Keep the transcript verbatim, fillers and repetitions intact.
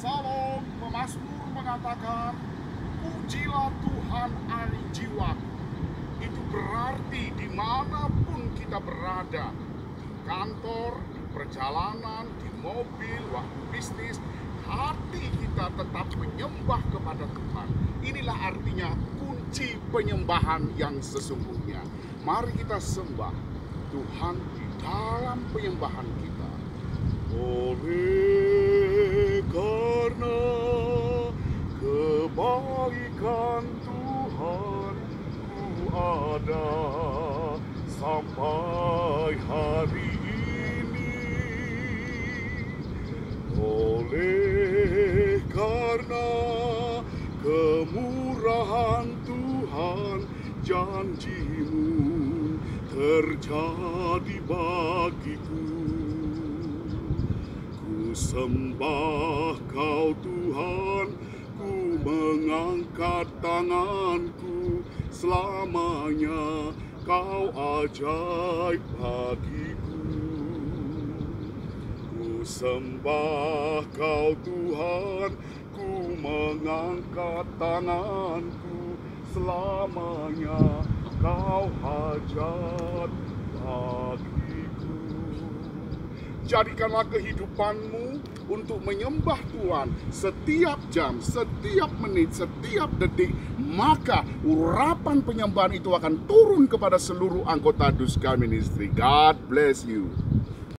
Psalm pemazmur mengatakan, pujilah Tuhan ari jiwaku. Itu berarti dimanapun kita berada, di kantor, di perjalanan, di mobil, waktu bisnis, hati kita tetap menyembah kepada Tuhan. Inilah artinya kunci penyembahan yang sesungguhnya. Mari kita sembah Tuhan di dalam penyembahan kita. Oleh karena kebaikan Tuhan ku ada sampai hari ini. Oleh karena kemurahan Tuhan, janji-Mu terjadi bagiku. Ku sembah Kau Tuhan, ku mengangkat tanganku, selamanya Kau ajaib bagiku. Ku sembah Kau Tuhan, ku mengangkat tanganku, selamanya Kau hajat bagiku. Jadikanlah kehidupanmu untuk menyembah Tuhan setiap jam, setiap menit, setiap detik. Maka urapan penyembahan itu akan turun kepada seluruh anggota Duska Ministry. God bless you.